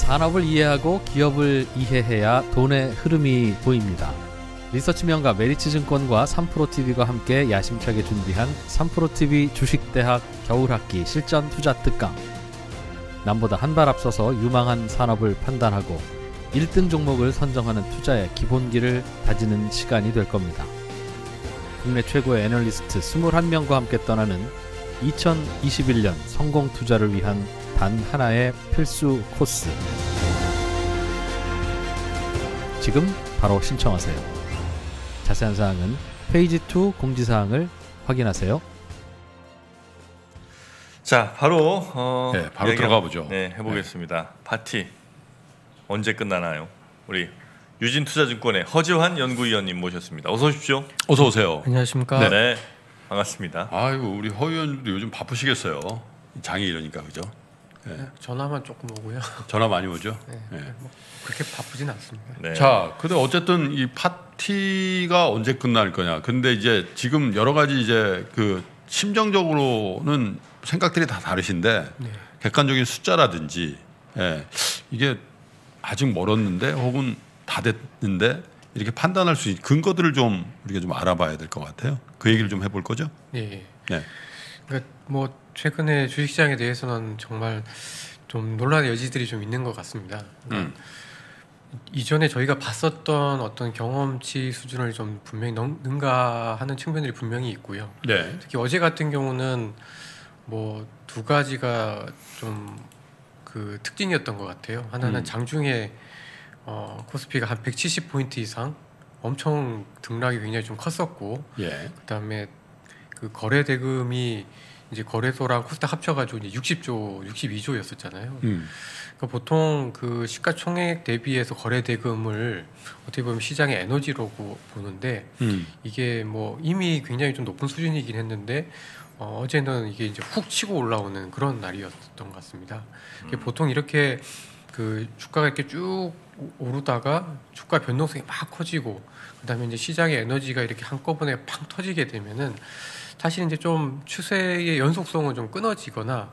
산업을 이해하고 기업을 이해해야 돈의 흐름이 보입니다. 리서치 명가 메리츠증권과 3프로TV가 함께 야심차게 준비한 3프로TV 주식대학 겨울학기 실전 투자 특강. 남보다 한 발 앞서서 유망한 산업을 판단하고 1등 종목을 선정하는 투자의 기본기를 다지는 시간이 될 겁니다. 국내 최고의 애널리스트 21명과 함께 떠나는 2021년 성공 투자를 위한 단 하나의 필수 코스. 지금 바로 신청하세요. 자세한 사항은 페이지 2 공지사항을 확인하세요. 자, 바로 바로 들어가 보죠. 네, 해보겠습니다. 파티 언제 끝나나요? 우리 유진투자증권의 허지환 연구위원님 모셨습니다. 어서 오십시오. 어서 오세요. 안녕하십니까? 네, 반갑습니다. 아이고 우리 허 의원님도 요즘 바쁘시겠어요. 장이 이러니까 그죠? 네. 전화만 조금 오고요. 전화 많이 오죠. 네. 뭐 그렇게 바쁘진 않습니다. 네. 자, 근데 어쨌든 이 파티가 언제 끝날 거냐. 근데 이제 지금 여러 가지 이제 그 심정적으로는 생각들이 다 다르신데 네. 객관적인 숫자라든지 이게 아직 멀었는데 혹은 다 됐는데 이렇게 판단할 수 있는 근거들을 좀 우리가 좀 알아봐야 될 것 같아요. 그 얘기를 좀 해볼 거죠? 네. 네. 그러니까 뭐 최근에 주식시장에 대해서는 정말 좀 논란의 여지들이 좀 있는 것 같습니다. 그러니까 이전에 저희가 봤었던 어떤 경험치 수준을 좀 분명히 능가하는 측면들이 분명히 있고요. 네. 특히 어제 같은 경우는 뭐 두 가지가 좀 그 특징이었던 것 같아요. 하나는 장중에 코스피가 한 170포인트 이상 엄청 등락이 굉장히 좀 컸었고, 그다음에 그 거래 대금이 이제 거래소랑 코스닥 합쳐가지고 이제 60조, 62조였었잖아요. 그러니까 보통 그 시가총액 대비해서 거래 대금을 어떻게 보면 시장의 에너지로 보는데 이게 뭐 이미 굉장히 좀 높은 수준이긴 했는데 어제는 이게 이제 훅 치고 올라오는 그런 날이었던 것 같습니다. 보통 이렇게 그 주가가 이렇게 쭉 오르다가 주가 변동성이 막 커지고 그다음에 이제 시장의 에너지가 이렇게 한꺼번에 팡 터지게 되면은 사실 이제 좀 추세의 연속성은 좀 끊어지거나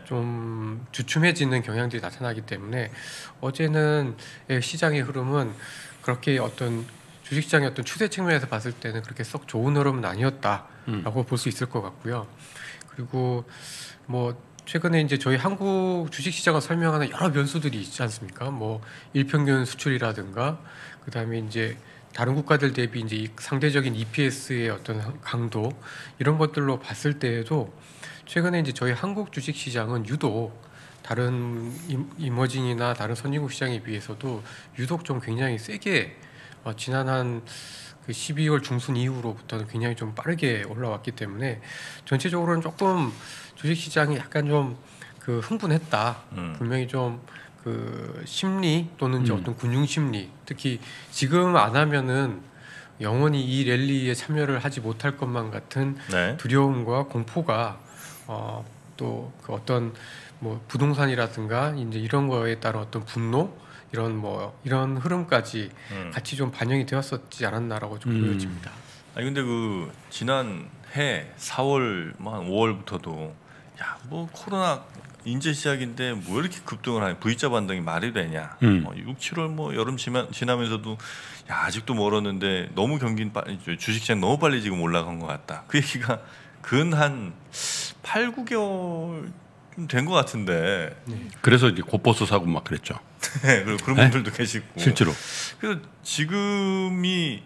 좀 주춤해지는 경향들이 나타나기 때문에 어제는 시장의 흐름은 그렇게 어떤 주식시장의 어떤 추세 측면에서 봤을 때는 그렇게 썩 좋은 흐름은 아니었다라고 볼 수 있을 것 같고요. 그리고 뭐 최근에 이제 저희 한국 주식시장을 설명하는 여러 변수들이 있지 않습니까? 뭐 일평균 수출이라든가 그다음에 이제 다른 국가들 대비 이제 이 상대적인 EPS의 어떤 강도 이런 것들로 봤을 때에도 최근에 이제 저희 한국 주식시장은 유독 다른 이머징이나 다른 선진국 시장에 비해서도 유독 좀 굉장히 세게 지난 한 그 12월 중순 이후로부터는 굉장히 좀 빠르게 올라왔기 때문에 전체적으로는 조금 주식시장이 약간 좀 그 흥분했다. 분명히 좀 그 심리 또는 이제 어떤 군중 심리, 특히 지금 안 하면은 영원히 이 랠리에 참여를 하지 못할 것만 같은 두려움과 공포가 또 그 어떤 뭐 부동산이라든가 이제 이런 거에 따른 어떤 분노 이런 흐름까지 같이 좀 반영이 되었었지 않았나라고 좀 보여집니다. 아니 근데 그 지난 해 4월 한 5월부터도 야 뭐 코로나 인제 시작인데 뭐 이렇게 급등을 하냐, V자 반등이 말이 되냐. 6, 7월 뭐 여름 지나면서도 야 아직도 멀었는데 너무 경기는 주식시장 너무 빨리 지금 올라간 것 같다. 그 얘기가 근 한 8, 9개월 된 것 같은데. 그래서 이제 곧버스 사고 막 그랬죠. 네, 그리고 그런 분들도 계시고. 실제로. 그래서 지금이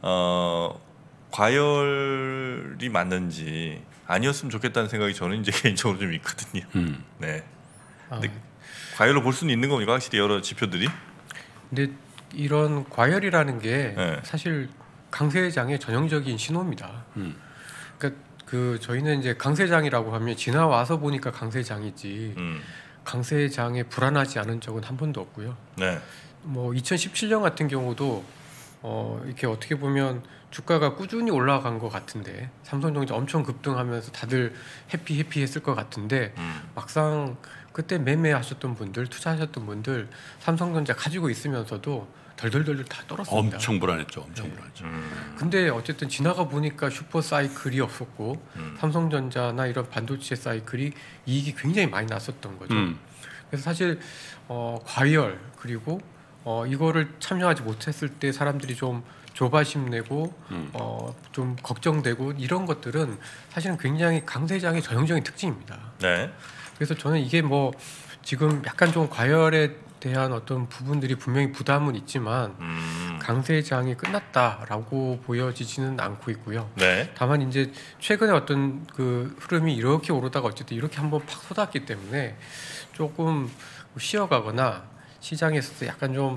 과열이 맞는지 아니었으면 좋겠다는 생각이 저는 이제 개인적으로 좀 있거든요. 네. 근데 과열로 볼 수는 있는 겁니까? 확실히 여러 지표들이. 근데 이런 과열이라는 게 사실 강세장의 전형적인 신호입니다. 그러니까 그 저희는 이제 강세장이라고 하면 지나와서 보니까 강세장이지 강세장에 불안하지 않은 적은 한 번도 없고요. 뭐 2017년 같은 경우도 이렇게 어떻게 보면 주가가 꾸준히 올라간 것 같은데 삼성전자 엄청 급등하면서 다들 해피했을 것 같은데 막상 그때 매매하셨던 분들, 투자하셨던 분들 삼성전자 가지고 있으면서도 덜덜덜 다 떨었습니다. 엄청 불안했죠. 엄청 불안했죠. 근데 어쨌든 지나가 보니까 슈퍼 사이클이 없었고 삼성전자나 이런 반도체 사이클이 이익이 굉장히 많이 났었던 거죠. 그래서 사실 과열 그리고 이거를 참여하지 못했을 때 사람들이 좀 조바심 내고 좀 걱정되고 이런 것들은 사실은 굉장히 강세장의 전형적인 특징입니다. 네. 그래서 저는 이게 뭐 지금 약간 좀 과열에 대한 어떤 부분들이 분명히 부담은 있지만 강세장이 끝났다라고 보여지지는 않고 있고요. 네. 다만 이제 최근에 어떤 그 흐름이 이렇게 오르다가 어쨌든 이렇게 한번 팍 쏟았기 때문에 조금 쉬어가거나 시장에서 약간 좀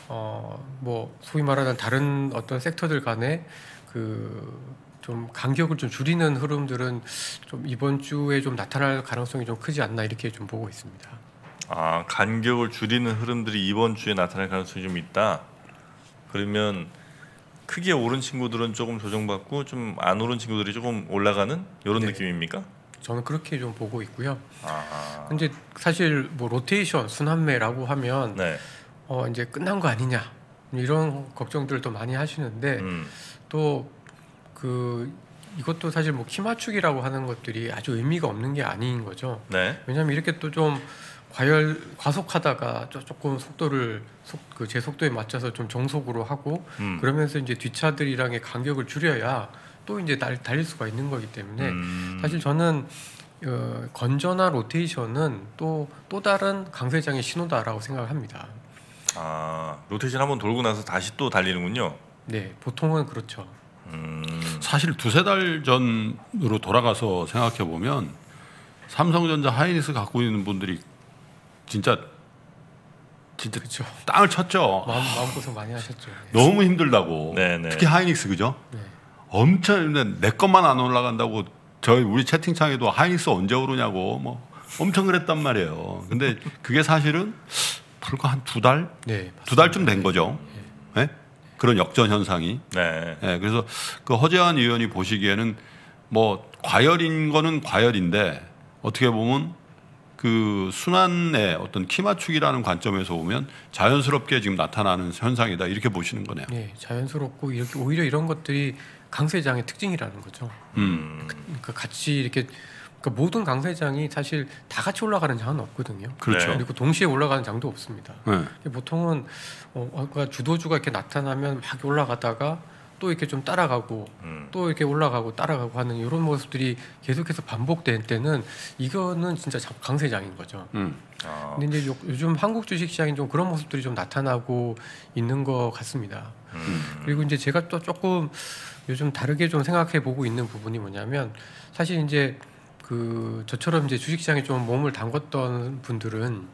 뭐 소위 말하는 다른 어떤 섹터들 간에 그 좀 간격을 좀 줄이는 흐름들은 좀 이번 주에 좀 나타날 가능성이 좀 크지 않나 이렇게 좀 보고 있습니다. 아, 간격을 줄이는 흐름들이 이번 주에 나타날 가능성이 좀 있다. 그러면 크게 오른 친구들은 조금 조정받고 좀 안 오른 친구들이 조금 올라가는 이런 네. 느낌입니까? 저는 그렇게 좀 보고 있고요. 아, 근데 사실 뭐 로테이션 순환매라고 하면 네. 이제 끝난 거 아니냐 이런 걱정들도 많이 하시는데 또 그 이것도 사실 뭐 키 맞추기라고 하는 것들이 아주 의미가 없는 게 아닌 거죠. 네. 왜냐하면 이렇게 또 좀 과속하다가 조금 속도를 제 속도에 맞춰서 좀 정속으로 하고 그러면서 이제 뒷차들이랑의 간격을 줄여야 또 이제 달릴 수가 있는 거기 때문에 사실 저는 건전한 로테이션은 또 다른 강세장의 신호다라고 생각을 합니다. 아, 로테이션 한번 돌고 나서 다시 또 달리는군요. 네, 보통은 그렇죠. 사실 두세 달 전으로 돌아가서 생각해 보면 삼성전자 하이닉스 갖고 있는 분들이 진짜 그렇죠. 땅을 쳤죠. 마음고생 많이 하셨죠. 네. 너무 힘들다고. 네네. 특히 하이닉스 그죠? 네. 엄청 내 것만 안 올라간다고 우리 채팅창에도 하이닉스 언제 오르냐고 뭐 엄청 그랬단 말이에요. 근데 그게 사실은 불과 한 두 달? 네, 두 달쯤 된 거죠. 네? 그런 역전 현상이. 네. 네, 그래서 그 허재한 의원이 보시기에는 뭐 과열인 거는 과열인데 어떻게 보면 그 순환의 어떤 키 맞추기라는 관점에서 보면 자연스럽게 지금 나타나는 현상이다 이렇게 보시는 거네요. 네, 자연스럽고 이렇게 오히려 이런 것들이 강세장의 특징이라는 거죠. 그러니까 같이 이렇게 그러니까 모든 강세장이 사실 다 같이 올라가는 장은 없거든요. 그렇죠. 그리고 동시에 올라가는 장도 없습니다. 네. 보통은 그러니까 주도주가 이렇게 나타나면 막 올라가다가 또 이렇게 좀 따라가고 또 이렇게 올라가고 따라가고 하는 이런 모습들이 계속해서 반복될 때는 이거는 진짜 강세장인 거죠. 아, 근데 이제 요즘 한국 주식시장이 좀 그런 모습들이 좀 나타나고 있는 것 같습니다. 그리고 이제 제가 또 조금 요즘 다르게 좀 생각해 보고 있는 부분이 뭐냐면 사실 이제 그 저처럼 이제 주식시장에 좀 몸을 담궜던 분들은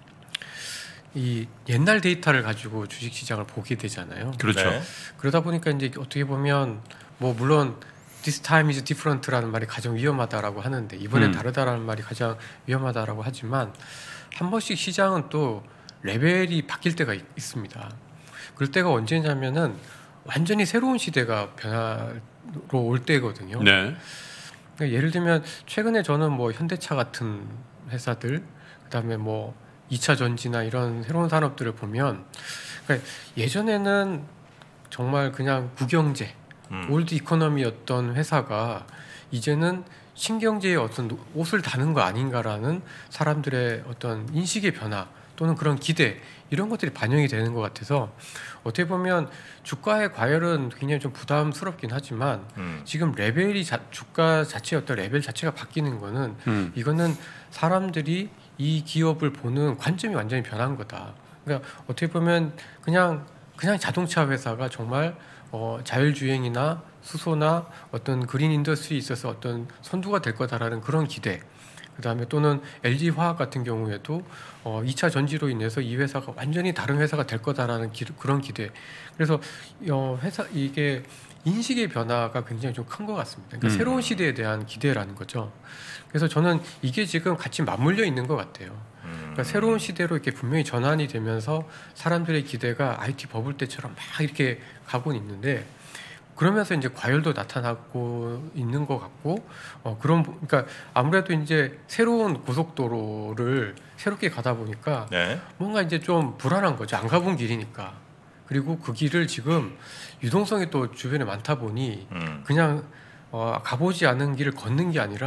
이 옛날 데이터를 가지고 주식시장을 보게 되잖아요. 그렇죠. 네. 그러다 보니까 이제 어떻게 보면 뭐 물론 this time is different라는 말이 가장 위험하다라고 하는데 이번엔 다르다라는 말이 가장 위험하다라고 하지만 한 번씩 시장은 또 레벨이 바뀔 때가 있습니다. 그럴 때가 언제냐면은 완전히 새로운 시대가 변화로 올 때거든요. 네. 그러니까 예를 들면 최근에 저는 뭐 현대차 같은 회사들 그다음에 뭐 2차 전지나 이런 새로운 산업들을 보면 그러니까 예전에는 정말 그냥 국영제, 올드 이코노미였던 회사가 이제는 신경제의 어떤 옷을 다는 거 아닌가라는 사람들의 어떤 인식의 변화 또는 그런 기대 이런 것들이 반영이 되는 것 같아서 어떻게 보면 주가의 과열은 굉장히 좀 부담스럽긴 하지만 지금 레벨이 주가 자체의 어떤 레벨 자체가 바뀌는 거는 이거는 사람들이 이 기업을 보는 관점이 완전히 변한 거다. 그러니까 어떻게 보면 그냥 자동차 회사가 정말 자율주행이나 수소나 어떤 그린 인더스트리에 있어서 어떤 선두가 될 거다라는 그런 기대. 그다음에 또는 LG 화학 같은 경우에도 2차 전지로 인해서 이 회사가 완전히 다른 회사가 될 거다라는 그런 기대. 그래서 이게 인식의 변화가 굉장히 좀 큰 것 같습니다. 그러니까 새로운 시대에 대한 기대라는 거죠. 그래서 저는 이게 지금 같이 맞물려 있는 것 같아요. 그러니까 새로운 시대로 이렇게 분명히 전환이 되면서 사람들의 기대가 IT 버블 때처럼 막 이렇게 가고 있는데 그러면서 이제 과열도 나타나고 있는 것 같고 그러니까 아무래도 이제 새로운 고속도로를 새롭게 가다 보니까 네. 뭔가 이제 좀 불안한 거죠. 안 가본 길이니까. 그리고 그 길을 지금 유동성이 또 주변에 많다 보니 그냥 가보지 않은 길을 걷는 게 아니라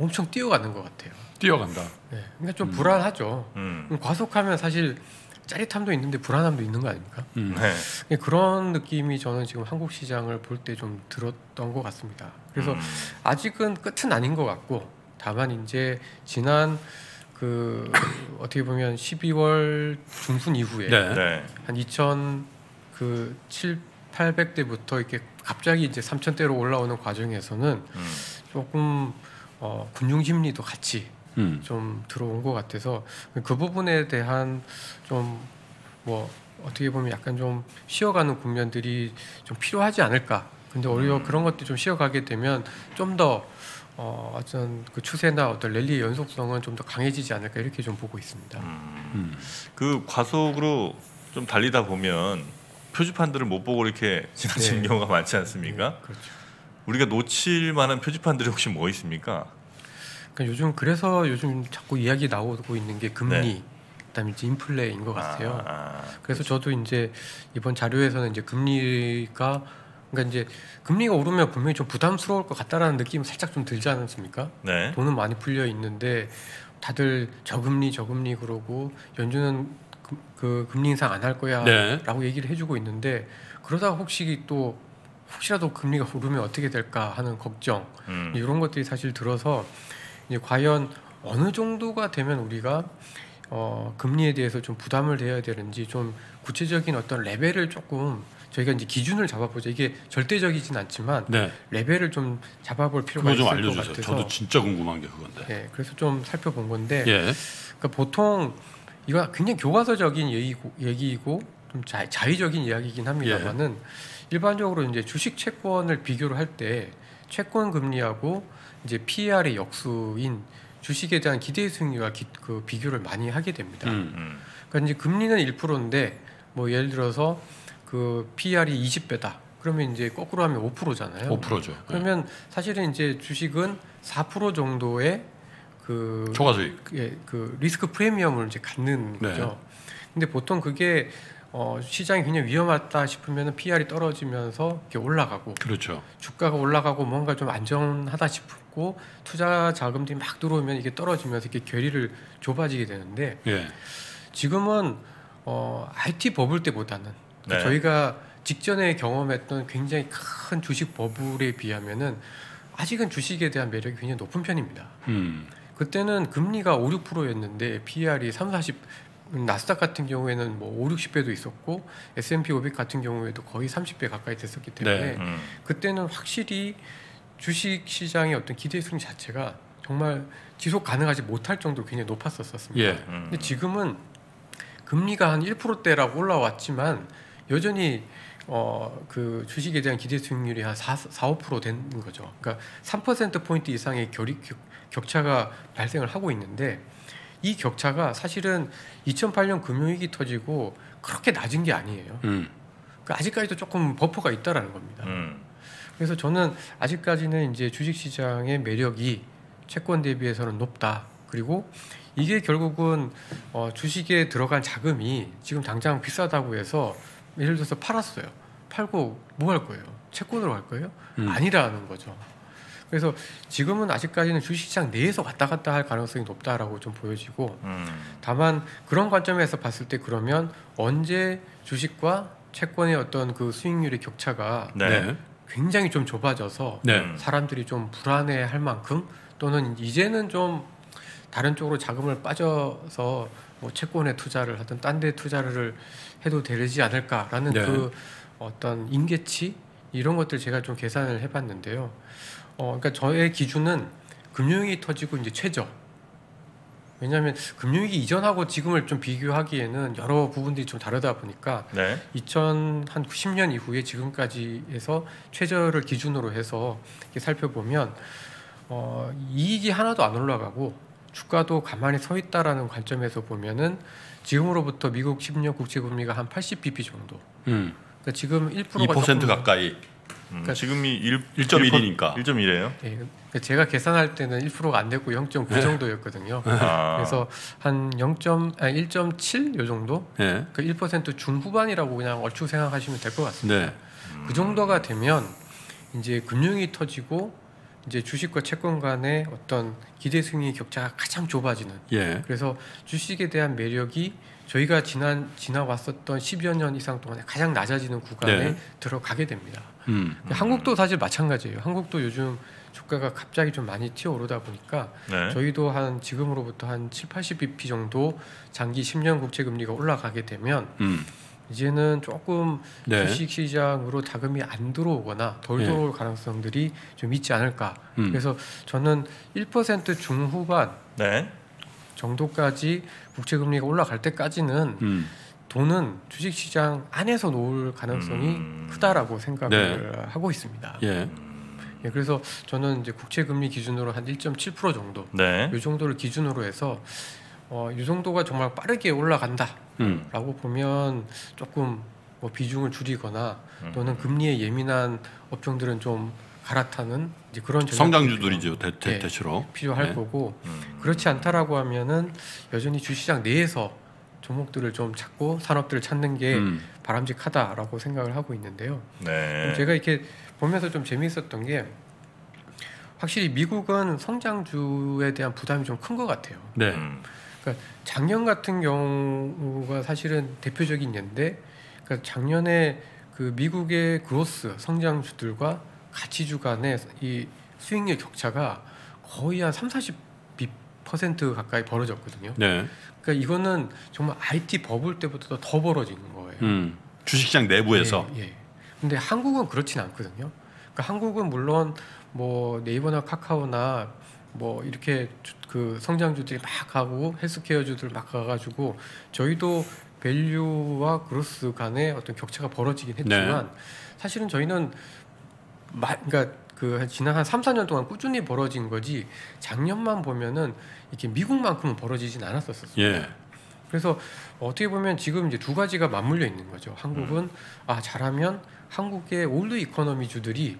엄청 뛰어가는 것 같아요. 뛰어간다. 네, 그러니까 좀 불안하죠. 과속하면 사실 짜릿함도 있는데 불안함도 있는 거 아닙니까? 네. 그런 느낌이 저는 지금 한국 시장을 볼 때 좀 들었던 것 같습니다. 그래서 아직은 끝은 아닌 것 같고, 다만 이제 지난 그 어떻게 보면 12월 중순 이후에 네. 네. 한 2,700~800대부터 이렇게 갑자기 이제 3,000대로 올라오는 과정에서는 조금 금융 심리도 같이 좀 들어온 것 같아서 그 부분에 대한 좀 뭐 어떻게 보면 약간 좀 쉬어가는 국면들이 좀 필요하지 않을까. 근데 오히려 그런 것들이 좀 쉬어가게 되면 좀 더 어떤 그 추세나 어떤 랠리의 연속성은 좀 더 강해지지 않을까 이렇게 좀 보고 있습니다. 그 과속으로 좀 달리다 보면 표지판들을 못 보고 이렇게 지나치는 네. 경우가 많지 않습니까? 네, 그렇죠. 우리가 놓칠 만한 표지판들이 혹시 뭐 있습니까? 그러니까 요즘 자꾸 이야기 나오고 있는 게 금리, 네. 그다음에 이제 인플레인 것 같아요. 그래서 저도 이제 이번 자료에서는 이제 금리가 그러니까 이제 금리가 오르면 분명히 좀 부담스러울 것 같다라는 느낌이 살짝 좀 들지 않습니까? 네. 돈은 많이 풀려 있는데 다들 저금리 그러고 연준은 그 금리 인상 안 할 거야라고 네. 얘기를 해주고 있는데 그러다가 혹시라도 금리가 오르면 어떻게 될까 하는 걱정 이런 것들이 사실 들어서 이제 과연 어느 정도가 되면 우리가 금리에 대해서 좀 부담을 해야 되는지 좀 구체적인 어떤 레벨을 조금 저희가 이제 기준을 잡아보자. 이게 절대적이진 않지만 네. 레벨을 좀 잡아볼 필요가 그거 좀 있을 것 알려주세요. 같아서 저도 진짜 궁금한 게 그건데. 네, 그래서 좀 살펴본 건데 예. 그러니까 보통 이거 굉장히 교과서적인 얘기이고 좀 자의적인 이야기이긴 합니다만은 일반적으로 이제 주식 채권을 비교를 할 때 채권 금리하고 이제 PER의 역수인 주식에 대한 기대 수익률과 그 비교를 많이 하게 됩니다. 그러니까 이제 금리는 1%인데 뭐 예를 들어서 그 PER이 20배다. 그러면 이제 거꾸로 하면 5%잖아요. 5%죠. 그러면 사실은 이제 주식은 4% 정도의 그 초과 수익. 그 리스크 프리미엄을 이제 갖는 네. 거죠. 근데 보통 그게 시장이 굉장히 위험하다 싶으면 PER이 떨어지면서 이렇게 올라가고 그렇죠. 주가가 올라가고 뭔가 좀 안전하다 싶고 투자 자금들이 막 들어오면 이게 떨어지면서 이렇게 괴리를 좁아지게 되는데 예. 지금은 IT 버블 때보다는 네. 저희가 직전에 경험했던 굉장히 큰 주식 버블에 비하면은 아직은 주식에 대한 매력이 굉장히 높은 편입니다. 그때는 금리가 5~6%였는데 PER이 30~40 나스닥 같은 경우에는 뭐 5~60배도 있었고 S&P 500 같은 경우에도 거의 30배 가까이 됐었기 때문에 네. 그때는 확실히 주식 시장의 어떤 기대 수익 자체가 정말 지속 가능하지 못할 정도로 굉장히 높았었습니다. 예. 근데 지금은 금리가 한 1%대라고 올라왔지만 여전히 그 주식에 대한 기대 수익률이 한 4~5% 되는 거죠. 그러니까 3%포인트 이상의 격차가 발생을 하고 있는데 이 격차가 사실은 2008년 금융위기 터지고 그렇게 낮은 게 아니에요. 그러니까 아직까지도 조금 버퍼가 있다라는 겁니다. 그래서 저는 아직까지는 이제 주식시장의 매력이 채권 대비해서는 높다. 그리고 이게 결국은 주식에 들어간 자금이 지금 당장 비싸다고 해서 예를 들어서 팔았어요. 팔고 뭐 할 거예요? 채권으로 할 거예요? 아니라는 거죠. 그래서 지금은 아직까지는 주식시장 내에서 왔다 갔다 할 가능성이 높다라고 좀 보여지고 다만 그런 관점에서 봤을 때 그러면 언제 주식과 채권의 어떤 그 수익률의 격차가 네. 굉장히 좀 좁아져서 네. 사람들이 좀 불안해할 만큼 또는 이제는 좀 다른 쪽으로 자금을 빠져서 뭐 채권에 투자를 하든 딴 데 투자를 해도 되지 않을까라는 네. 그 어떤 임계치 이런 것들 제가 좀 계산을 해봤는데요. 그러니까 저의 기준은 금융위기 터지고 이제 최저. 왜냐하면 금융위기 이전하고 지금을 좀 비교하기에는 여러 부분들이 좀 다르다 보니까 네. 2010년 이후에 지금까지에서 최저를 기준으로 해서 이렇게 살펴보면 이익이 하나도 안 올라가고 주가도 가만히 서 있다라는 관점에서 보면은 지금으로부터 미국 10년 국채 금리가 한 80bp 정도. 그러니까 지금 1%가 2% 가까이. 그러니까 지금이 1.1이니까. 1.1이에요. 예, 그러니까 제가 계산할 때는 1%가 안 됐고 0.9 정도였거든요. 그래서 한 1.7 요 정도. 예. 그 1% 중후반이라고 그냥 얼추 생각하시면 될 것 같습니다. 네. 그 정도가 되면 이제 금융이 터지고 이제 주식과 채권 간의 어떤 기대 수익 격차가 가장 좁아지는. 예. 그래서 주식에 대한 매력이 저희가 지나왔었던 10여 년 이상 동안에 가장 낮아지는 구간에 네. 들어가게 됩니다. 한국도 사실 마찬가지예요. 한국도 요즘 주가가 갑자기 좀 많이 튀어오르다 보니까 네. 저희도 한 지금으로부터 한 7, 80bp 정도 장기 10년 국채 금리가 올라가게 되면 이제는 조금 네. 주식 시장으로 자금이 안 들어오거나 덜 네. 들어올 가능성들이 좀 있지 않을까. 그래서 저는 1% 중후반 네. 정도까지 국채 금리가 올라갈 때까지는 돈은 주식 시장 안에서 놓을 가능성이 크다라고 생각을 하고 있습니다. 예. 예, 그래서 저는 이제 국채 금리 기준으로 한 1.7% 정도, 네. 이 정도를 기준으로 해서 이 정도가 정말 빠르게 올라간다라고 보면 조금 뭐 비중을 줄이거나 또는 금리에 예민한 업종들은 좀 갈아타는 이제 그런 성장주들이죠. 예, 대체로 필요할 네. 거고 그렇지 않다라고 하면은 여전히 주시장 내에서 종목들을 좀 찾고 산업들을 찾는 게 바람직하다라고 생각을 하고 있는데요. 네. 제가 이렇게 보면서 좀 재미있었던 게 확실히 미국은 성장주에 대한 부담이 좀 큰 것 같아요. 네. 그러니까 작년 같은 경우가 사실은 대표적인 예인데, 그러니까 작년에 그 미국의 그로스 성장주들과 가치주 간의 이 수익률 격차가 거의 한 30% 가까이 벌어졌거든요. 네. 그러니까 이거는 정말 IT 버블 때보다 더 벌어지는 거예요. 주식시장 내부에서. 예, 예. 근데 한국은 그렇진 않거든요. 그러니까 한국은 물론 뭐 네이버나 카카오나 뭐 이렇게 그 성장주들이 막 가고 헬스케어주들 막 가가지고 저희도 밸류와 그로스 간의 어떤 격차가 벌어지긴 했지만 사실은 저희는 그러니까 그 지난 한 3, 4년 동안 꾸준히 벌어진 거지 작년만 보면은 이렇게 미국만큼은 벌어지진 않았었어요. 예. 그래서 어떻게 보면 지금 이제 두 가지가 맞물려 있는 거죠. 한국은 잘하면 한국의 올드 이코노미주들이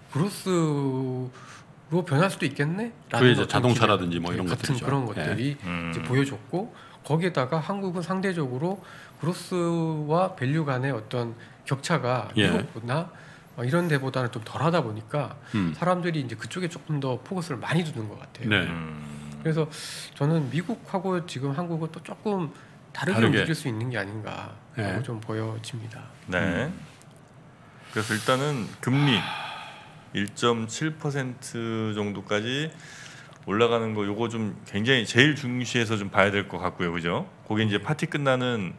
그로스로 변할 수도 있겠네. 그게 이제 자동차라든지 뭐 이런 같은 것들이죠. 그런 것들이 이제 보여줬고 거기에다가 한국은 상대적으로 그로스와 밸류 간의 어떤 격차가 미국보다 이런 데보다는 좀 덜하다 보니까 사람들이 이제 그쪽에 조금 더 포커스를 많이 두는 것 같아요. 네. 그래서 저는 미국하고 지금 한국은 또 조금 다르게 움직일 수 있는 게 아닌가라고 좀 보여집니다. 네. 그래서 일단은 금리 1.7% 정도까지 올라가는 거 요거 좀 굉장히 제일 중시해서 좀 봐야 될 것 같고요, 그죠? 그게 이제 파티 끝나는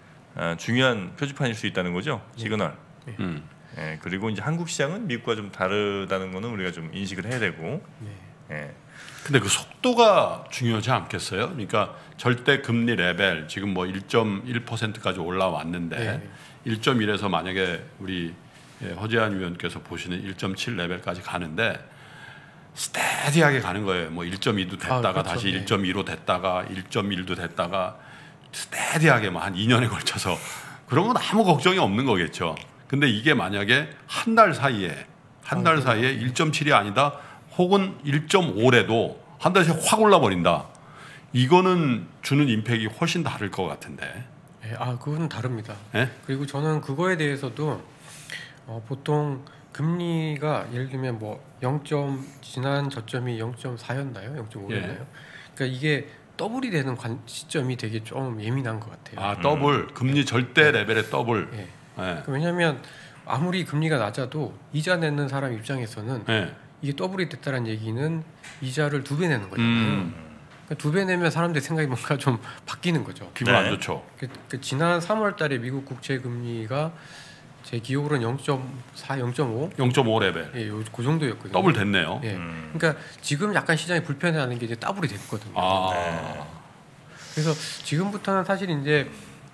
중요한 표지판일 수 있다는 거죠, 시그널. 예, 그리고 이제 한국 시장은 미국과 좀 다르다는 거는 우리가 좀 인식을 해야 되고. 예. 근데 그 속도가 중요하지 않겠어요? 그러니까 절대 금리 레벨 지금 뭐 1.1%까지 올라왔는데 1.1에서 만약에 우리 허재한 위원께서 보시는 1.7 레벨까지 가는데 스테디하게 가는 거예요. 뭐 1.2도 됐다가 그렇죠. 다시 1.2로 됐다가 1.1도 됐다가 스테디하게 뭐 한 2년에 걸쳐서 그런 건 아무 걱정이 없는 거겠죠. 근데 이게 만약에 한 달 사이에 1.7이 아니다 혹은 1.5래도 한 달 사이에 확 올라버린다. 이거는 주는 임팩이 훨씬 다를 것 같은데. 그건 다릅니다. 예? 그리고 저는 그거에 대해서도 보통 금리가 예를 들면 뭐 지난 저점이 0.4였나요? 0.5였나요? 그러니까 이게 더블이 되는 시점이 되게 좀 예민한 것 같아요. 더블 금리 절대 레벨의 더블. 왜냐하면 아무리 금리가 낮아도 이자 내는 사람 입장에서는 이게 더블이 됐다는 얘기는 이자를 2배 내는 거잖아요. 그러니까 2배 내면 사람들 생각이 뭔가 좀 바뀌는 거죠. 기분 안 좋죠. 지난 3월달에 미국 국채 금리가 제 기억으로는 0.4, 0.5 레벨. 그 정도였거든요. 더블 됐네요. 그러니까 지금 약간 시장이 불편해하는 게 이제 더블이 됐거든요. 그래서 지금부터는 사실 이제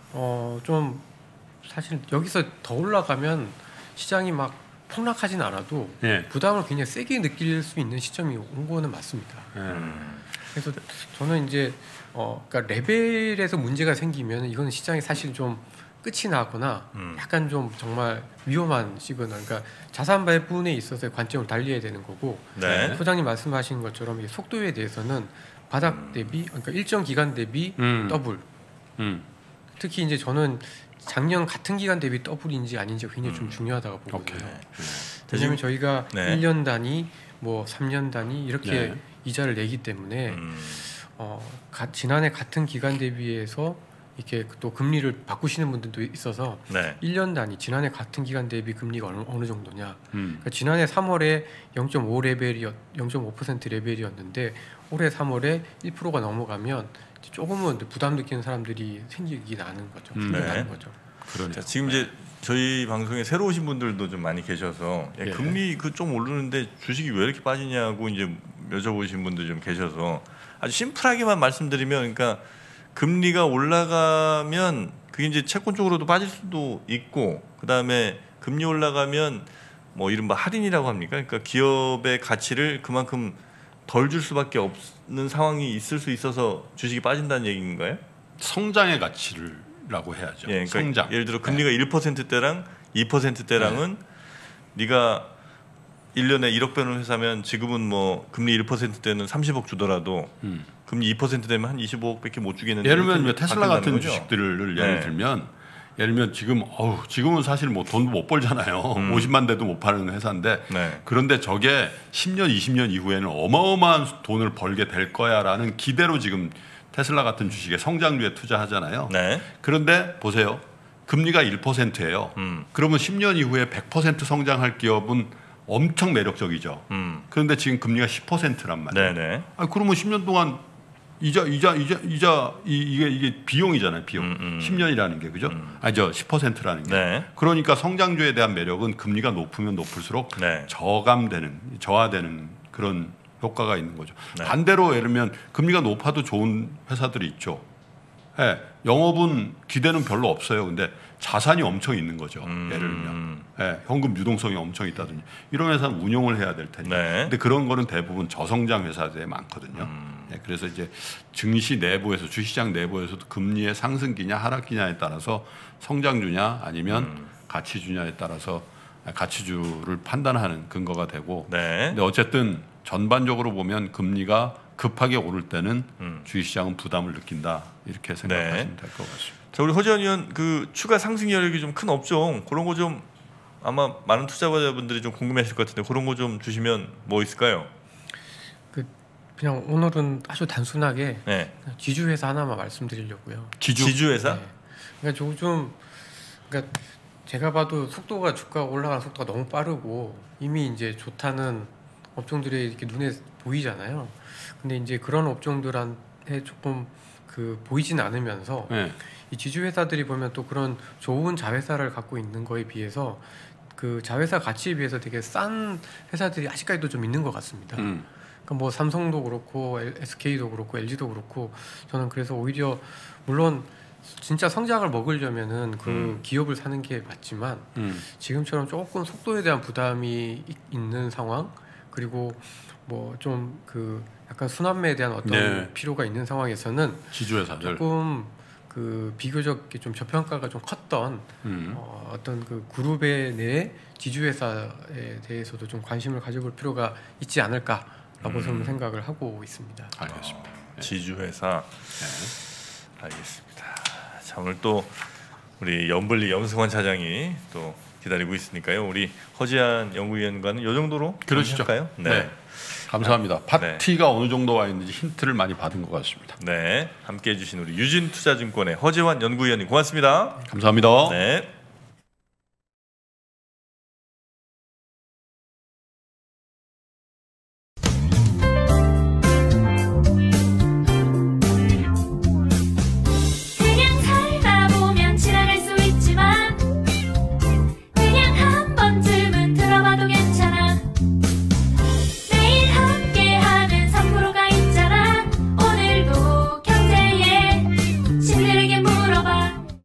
좀 사실 여기서 더 올라가면 시장이 막 폭락하진 않아도 부담을 굉장히 세게 느낄 수 있는 시점이 온 거는 맞습니다. 그래서 저는 이제 그러니까 레벨에서 문제가 생기면 이거는 시장이 사실 좀 끝이 나거나 약간 좀 정말 위험한 시그널, 그러니까 자산 배분에 있어서의 관점을 달리해야 되는 거고 소장님 말씀하신 것처럼 이 속도에 대해서는 바닥 대비, 그러니까 일정 기간 대비 더블. 특히 이제 저는 작년 같은 기간 대비 더블인지 아닌지가 굉장히 좀 중요하다고 보거든요. 왜냐하면 저희가 1년 단위 뭐 3년 단위 이렇게 네. 이자를 내기 때문에 지난해 같은 기간 대비해서 이렇게 또 금리를 바꾸시는 분들도 있어서 네. 1년 단위 지난해 같은 기간 대비 금리가 어느 정도냐. 그러니까 지난해 3월에 0.5% 레벨이었는데 올해 3월에 1%가 넘어가면 조금은 부담 느끼는 사람들이 생기긴 하는 거죠. 생겨나는 거죠. 자, 지금 이제 저희 방송에 새로 오신 분들도 좀 많이 계셔서 야, 금리 그 좀 오르는데 주식이 왜 이렇게 빠지냐고 이제 여쭤보신 분들 좀 계셔서 아주 심플하게만 말씀드리면 그러니까 금리가 올라가면 그게 이제 채권 쪽으로도 빠질 수도 있고 그다음에 금리 올라가면 뭐 이른바 할인이라고 합니까? 그러니까 기업의 가치를 그만큼 덜 줄 수밖에 없는 상황이 있을 수 있어서 주식이 빠진다는 얘기인가요? 성장의 가치라고 해야죠. 예, 그러니까 성장. 예를 들어 금리가 1%대랑 2%대랑은 네가 1년에 1억 버는 회사면 지금은 뭐 금리 1%대는 30억 주더라도 금리 2% 되면 한 25억밖에 못 주겠는데 예를 들면 테슬라 같은 거죠? 주식들을 예를 들면 예를 들면 지금은 사실 뭐 돈도 못 벌잖아요. 50만 대도 못 파는 회사인데 그런데 저게 10년 20년 이후에는 어마어마한 돈을 벌게 될 거야라는 기대로 지금 테슬라 같은 주식에 성장률에 투자하잖아요. 그런데 보세요. 금리가 1%예요. 그러면 10년 이후에 100% 성장할 기업은 엄청 매력적이죠. 그런데 지금 금리가 10%란 말이에요. 그러면 10년 동안 이게 비용이잖아요. 비용. 10년이라는 게 그죠? 아니죠. 10%라는 게. 그러니까 성장주에 대한 매력은 금리가 높으면 높을수록 저하되는 그런 효과가 있는 거죠. 반대로 예를 들면 금리가 높아도 좋은 회사들이 있죠. 영업은 기대는 별로 없어요. 근데 자산이 엄청 있는 거죠. 예를 들면 현금 유동성이 엄청 있다든지 이런 회사는 운용을 해야 될 텐데. 근데 그런 거는 대부분 저성장 회사들에 많거든요. 그래서 이제 증시 내부에서 주시장 내부에서도 금리의 상승기냐 하락기냐에 따라서 성장주냐 아니면 가치주냐에 따라서 가치주를 판단하는 근거가 되고. 근데 어쨌든 전반적으로 보면 금리가 급하게 오를 때는 주식시장은 부담을 느낀다 이렇게 생각하시면 될 것 같습니다. 자, 우리 허지환 의원 그 추가 상승 여력이 좀 큰 업종 그런 거 좀 아마 많은 투자자분들이 좀 궁금해하실 것 같은데 그런 거 좀 주시면 뭐 있을까요? 그냥 오늘은 아주 단순하게 지주회사 하나만 말씀드리려고요. 지주회사? 그러니까 그러니까 제가 봐도 주가 올라가는 속도가 너무 빠르고 이미 이제 좋다는 업종들이 이렇게 눈에 보이잖아요. 근데 이제 그런 업종들한테 조금 보이진 않으면서 이 지주회사들이 보면 또 그런 좋은 자회사를 갖고 있는 거에 비해서 그 자회사 가치에 비해서 되게 싼 회사들이 아직까지도 좀 있는 것 같습니다. 그러니까 뭐 삼성도 그렇고 SK도 그렇고 LG도 그렇고 저는 그래서 오히려 물론 진짜 성장을 먹으려면은 그 기업을 사는 게 맞지만 지금처럼 조금 속도에 대한 부담이 있는 상황 그리고 뭐 좀 약간 순환매에 대한 어떤 필요가 있는 상황에서는 지주회사들 조금 비교적 좀 저평가가 좀 컸던 어떤 그룹의 내 지주회사에 대해서도 좀 관심을 가져볼 필요가 있지 않을까라고 저는 생각을 하고 있습니다. 알겠습니다. 지주회사 알겠습니다. 자, 오늘 또 우리 염블리 염승환 차장이 또 기다리고 있으니까요. 우리 허지한 연구위원과는 이 정도로 그러시죠. 네. 감사합니다. 파티가 어느 정도 와 있는지 힌트를 많이 받은 것 같습니다. 함께해 주신 우리 유진투자증권의 허지환 연구위원님 고맙습니다. 감사합니다.